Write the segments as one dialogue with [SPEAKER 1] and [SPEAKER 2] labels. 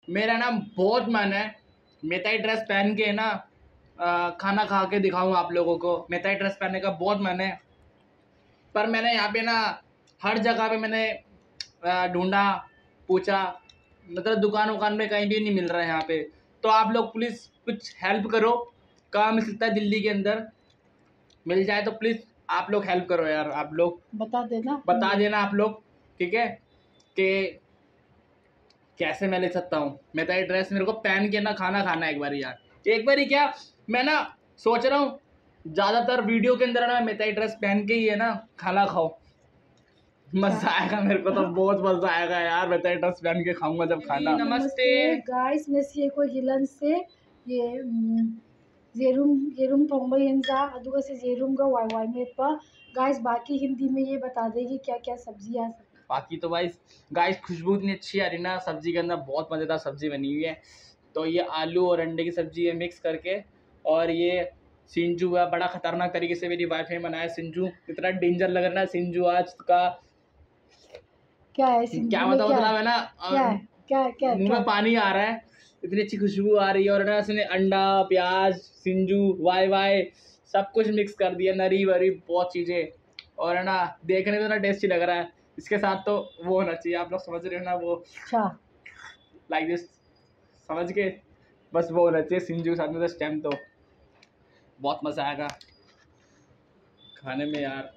[SPEAKER 1] मेरा ना बहुत मन है मेताई ड्रेस पहन के ना खाना खा के दिखाऊं आप लोगों को। मेताई ड्रेस पहनने का बहुत मन है, पर मैंने यहाँ पे ना हर जगह पे मैंने ढूंढा, पूछा, मतलब दुकान वुकान में कहीं भी नहीं मिल रहा है यहाँ पे। तो आप लोग प्लीज़ कुछ हेल्प करो, कहाँ मिल सकता है दिल्ली के अंदर, मिल जाए तो प्लीज़ आप लोग हेल्प करो यार। आप लोग बता देना आप लोग, ठीक है, कि कैसे मैं ले सकता हूँ मेताई ड्रेस। मेरे को पहन के ना खाना खाना है एक बार यार। एक बार ही क्या, मैं ना सोच रहा हूँ ज़्यादातर वीडियो के अंदर ना मेताई ड्रेस पहन के ही है ना खाना खाओ। मजा आएगा, मेरे को तो बहुत मजा आएगा यार मेताई ड्रेस पहन के खाऊंगा जब खाना। नमस्ते
[SPEAKER 2] गाइस, ꯉꯁꯤ ꯑꯩꯈꯣꯏꯒꯤ ꯂꯟꯁꯁꯦ येरुम येरुम थोंबा हिंजांग अदुगा से येरुम का वाई वाई मेटपा। गाइस बाकी हिंदी में ये बता देगी क्या क्या सब्जी आ सकती।
[SPEAKER 1] बाकी तो भाई गाइस खुशबू इतनी अच्छी आ रही ना सब्जी के अंदर, बहुत मज़ेदार सब्जी बनी हुई है। तो ये आलू और अंडे की सब्जी है मिक्स करके, और ये सिंजू है, बड़ा खतरनाक तरीके से मेरी वाइफ ने बनाया सिंजू। इतना डेंजर लग रहा है सिंजू आज का,
[SPEAKER 2] क्या है
[SPEAKER 1] क्या मतलब है ना,
[SPEAKER 2] क्या
[SPEAKER 1] मुंह में पानी आ रहा है, इतनी अच्छी खुशबू आ रही है। और ना इसने अंडा, प्याज, सिंजू, वाई वाई सब कुछ मिक्स कर दिया, नरी वरी बहुत चीज़ें। और है ना देखने में तो ना टेस्टी लग रहा है। इसके साथ तो वो होना चाहिए, आप लोग समझ रहे हो ना, वो लाइक दिस, समझ के, बस वो होना चाहिए सिंजू के साथ में। तो टाइम तो बहुत मज़ा आएगा खाने में यार।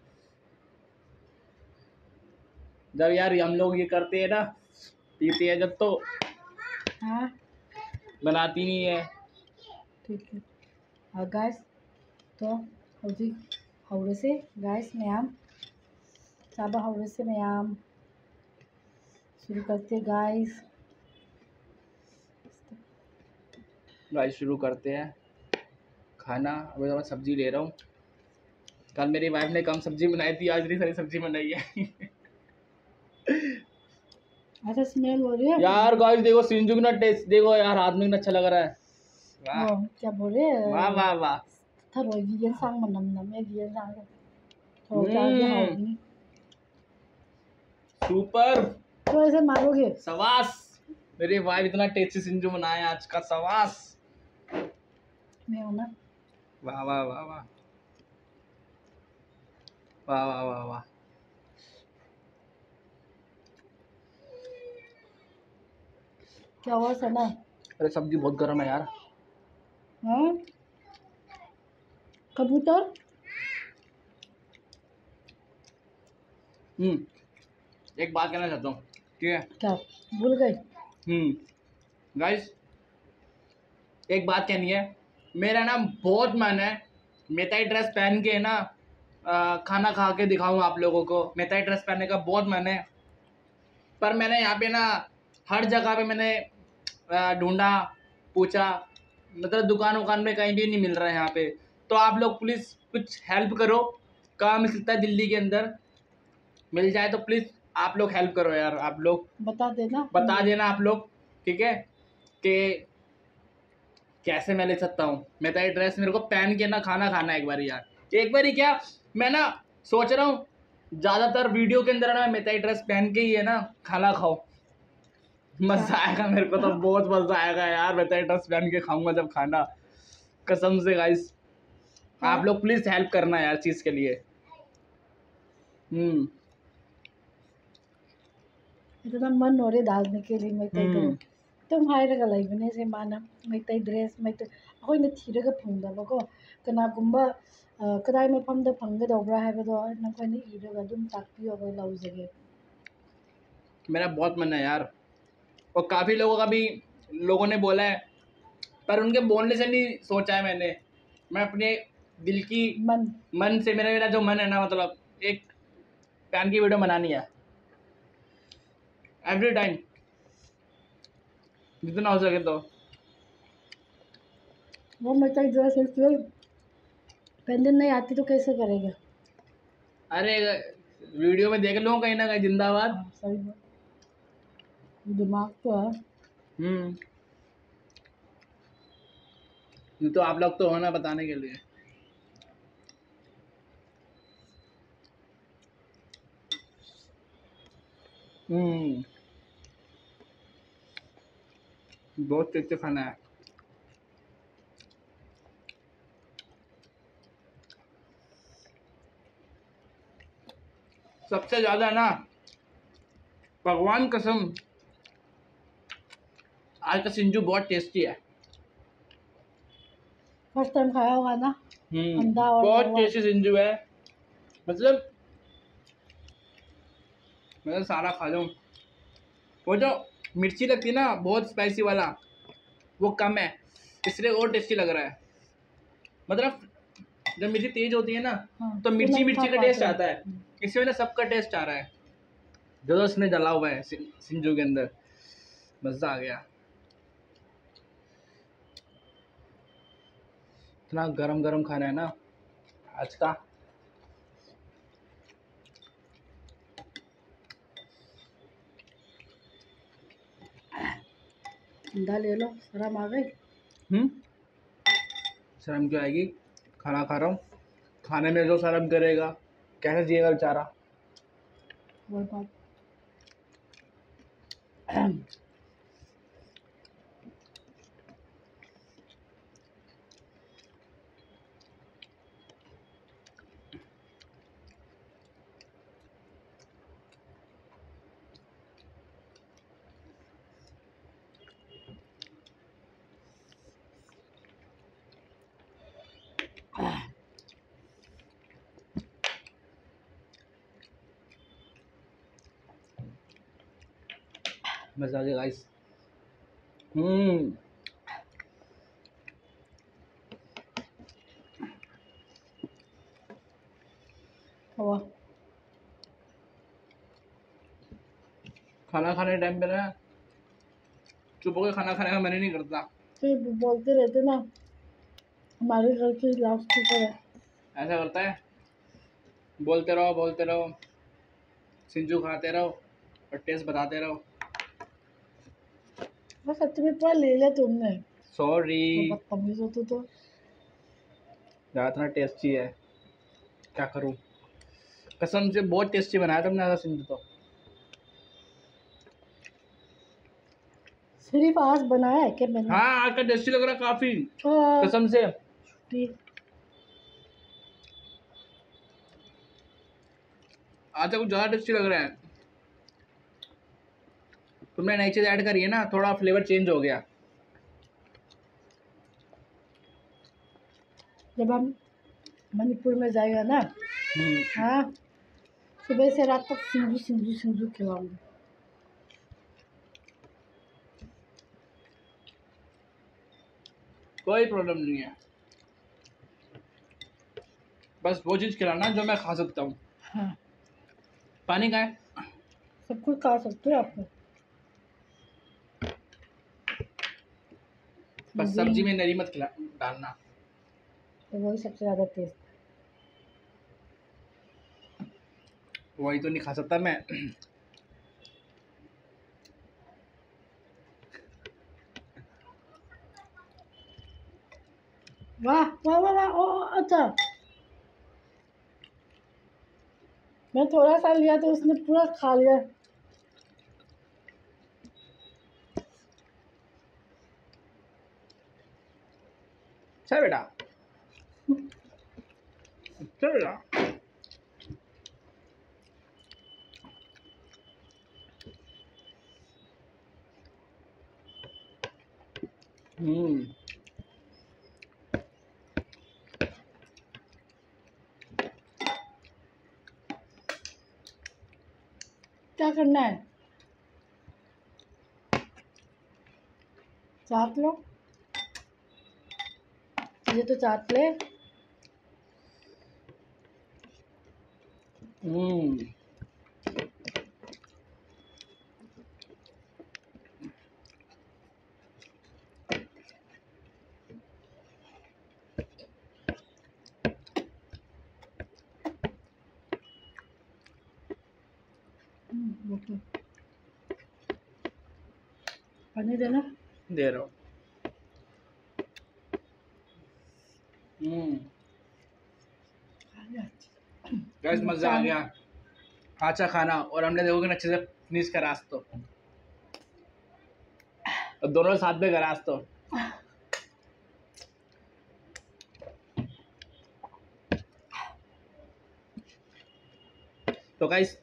[SPEAKER 1] जब यार हम लोग ये करते हैं ना, पीते हैं जब, तो
[SPEAKER 2] हाँ
[SPEAKER 1] बनाती नहीं है।
[SPEAKER 2] ठीक है गाइस, तो हौजी हौरसे गाइस मैम चाबा हौरसे मैम शुरू करते गाइस।
[SPEAKER 1] गाइस शुरू करते हैं खाना। अभी तो मैं सब्जी ले रहा हूँ, कल मेरी वाइफ ने कम सब्जी बनाई थी, आज इतनी सारी सब्जी बनाई है।
[SPEAKER 2] अच्छा स्मेल हो रही है
[SPEAKER 1] यार गाइस देखो सिंजू की ना टेस्ट देखो यार, हाथ में कितना अच्छा लग रहा है। वाह
[SPEAKER 2] क्या बोले
[SPEAKER 1] वाह वाह वाह।
[SPEAKER 2] थरोगी ये सांग मनम नम ये सांग थरो चार्ज हाउनी
[SPEAKER 1] सुपर,
[SPEAKER 2] तो ऐसे मारोगे।
[SPEAKER 1] सवास, मेरी वाइफ इतना टेस्टी सिंजू बनाया आज का, सवास।
[SPEAKER 2] मैं हूं ना।
[SPEAKER 1] वाह वाह वाह वाह वाह वाह वाह वाह।
[SPEAKER 2] क्या हुआ सना?
[SPEAKER 1] अरे सब्जी बहुत गर्म है यार।
[SPEAKER 2] हाँ कबूतर
[SPEAKER 1] एक बात कहना चाहता हूँ, ठीक है?
[SPEAKER 2] क्या भूल गई?
[SPEAKER 1] गाइस एक बात कहनी है, मेरा ना बहुत मन है मेताई ड्रेस पहन के ना खाना खा के दिखाऊं आप लोगों को। मेताई ड्रेस पहनने का बहुत मन है, पर मैंने यहाँ पे ना हर जगह पे मैंने ढूंढा, पूछा, मतलब दुकान वुकान में कहीं भी नहीं मिल रहा है यहाँ पे। तो आप लोग प्लीज़ कुछ हेल्प करो, कहाँ मिल सकता है दिल्ली के अंदर, मिल जाए तो प्लीज़ आप लोग हेल्प करो यार। आप लोग बता देना आप लोग, ठीक है, कि कैसे मैं ले सकता हूँ मेताई ड्रेस। मेरे को पहन के ना खाना खाना है एक बार यार। एक बार ही क्या, मैं ना सोच रहा हूँ ज़्यादातर वीडियो के अंदर ना मेताई ड्रेस पहन के ही है ना खाना खाओ। मज़ा आएगा, मेरे को तो बहुत मज़ा आएगा यार मेताई ड्रेस पहन के खाऊंगा जब खाना, कसम से गाइस। आप लोग प्लीज़ हेल्प करना यार चीज़ के लिए।
[SPEAKER 2] इतना मन हो रहे डालने के लिए मैतई ड्रेस तुम हायरगा लेबने से माना मैतई ड्रेस मैतई अखोइना थीरगा फंगदबको कनागुम्बा कदाई मफमदा फंगदौब्रा हाइबदो नखोइना इरगा दुम ताकपियो अखोइ लौजगे।
[SPEAKER 1] मेरा बहुत मन है यार, और काफ़ी लोगों का भी, लोगों ने बोला है, पर उनके बोलने से नहीं सोचा है मैंने। मैं अपने दिल की मन से, मेरा जो मन है ना, मतलब एक पहन की वीडियो बनानी है एवरी टाइम, जितना हो सके तो।
[SPEAKER 2] वो मैतई ड्रेस इसलिए पहनने नहीं आती तो कैसे करेगा?
[SPEAKER 1] अरे वीडियो में देख लो कहीं ना कहीं जिंदाबाद।
[SPEAKER 2] सही दिमाग तो है।
[SPEAKER 1] ये तो आप लोग तो हो ना बताने के लिए। बहुत टेस्टी खाना है। सबसे ज्यादा ना, भगवान कसम, आज का सिंजू बहुत टेस्टी है।
[SPEAKER 2] फर्स्ट टाइम खाया होगा ना अंडा और
[SPEAKER 1] बहुत
[SPEAKER 2] वो
[SPEAKER 1] टेस्टी सिंजू है। मतलब मैं सारा खा लूँ। वो जो मिर्ची लगती है ना बहुत स्पाइसी वाला, वो कम है, इसलिए और टेस्टी लग रहा है। मतलब जब मिर्ची तेज होती है ना,
[SPEAKER 2] हाँ,
[SPEAKER 1] तो मिर्ची
[SPEAKER 2] नहीं
[SPEAKER 1] मिर्ची
[SPEAKER 2] खा
[SPEAKER 1] का टेस्ट
[SPEAKER 2] पाते।
[SPEAKER 1] आता है। इसी वजह से सबका टेस्ट आ रहा है जो जो उसने डाला हुआ है सिंजू के अंदर। मजा आ गया। इतना गरम गरम खाना है ना आज का।
[SPEAKER 2] अंडा ले लो, शर्म आ गई।
[SPEAKER 1] शर्म क्यों आएगी, खाना खा रहा हूँ। खाने में जो शर्म करेगा कैसे जिएगा बेचारा।
[SPEAKER 2] वो बात
[SPEAKER 1] मजा आ गया गाइस।
[SPEAKER 2] हुआ।
[SPEAKER 1] खाना खाने के टाइम पे ना चुप होकर खाना खाने का मन ही नहीं करता।
[SPEAKER 2] फिर बोलते रहते ना हमारे घर की लाउड स्पीकर है।
[SPEAKER 1] ऐसा करता है, बोलते रहो, सिंजू खाते रहो और टेस्ट बताते रहो।
[SPEAKER 2] बस सच में पूरा ले लिया तुमने।
[SPEAKER 1] सॉरी,
[SPEAKER 2] बदतमीज हो तो।
[SPEAKER 1] इतना टेस्टी है, क्या करूं। कसम से बहुत टेस्टी बनाया तुमने ऐसा सिंजू तो।
[SPEAKER 2] सिर्फ आज बनाया है क्या मैंने?
[SPEAKER 1] हाँ आज का टेस्टी लग रहा काफी,
[SPEAKER 2] हाँ,
[SPEAKER 1] कसम से।
[SPEAKER 2] ठीक।
[SPEAKER 1] आज का कुछ ज्यादा टेस्टी लग रहा है। तुमने नई चीज ऐड करी है ना, थोड़ा फ्लेवर चेंज हो गया।
[SPEAKER 2] जब हम मणिपुर में जाएगा ना, हाँ, सुबह से रात तक सिंजू सिंजू सिंजू खिलाऊंगी।
[SPEAKER 1] कोई प्रॉब्लम नहीं है, बस वो चीज खिलाना जो मैं खा सकता हूँ।
[SPEAKER 2] हाँ,
[SPEAKER 1] पानी का है,
[SPEAKER 2] सब कुछ खा सकते हो आपको।
[SPEAKER 1] बस सब्जी में नरी मत खिला डालना।
[SPEAKER 2] तो वही सबसे ज़्यादा टेस्ट।
[SPEAKER 1] वही तो नहीं खा सकता मैं।
[SPEAKER 2] वाह वाह वाह वाह, ओ अच्छा। मैं थोड़ा सा लिया तो उसने पूरा खा लिया।
[SPEAKER 1] अच्छा बेटा, अच्छा बेटा। हम्म,
[SPEAKER 2] क्या करना है? चाट लो, ये तो चाट ले।
[SPEAKER 1] Hmm,
[SPEAKER 2] okay. पानी देना।
[SPEAKER 1] दे रहा हूँ। हम्म, गाइस मजा आ गया। अच्छा खाना, और हमने देखोगे ना अच्छे से फिनिश करा आज तो। और दोनों साथ में करा आज तो गाइस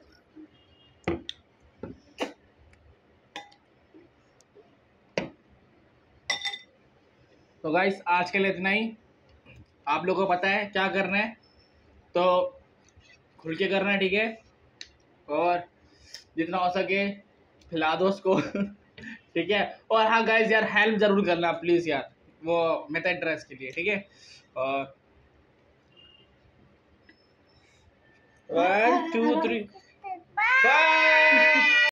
[SPEAKER 1] आज के लिए इतना ही। आप लोगों को पता है क्या करना है, तो खुल के करना है, ठीक है। और जितना हो सके खिला दो उसको ठीक है। और हाँ गाइस यार, हेल्प जरूर करना प्लीज यार, वो मेरा ड्रेस के लिए, ठीक है। और 1 2 3 बाय।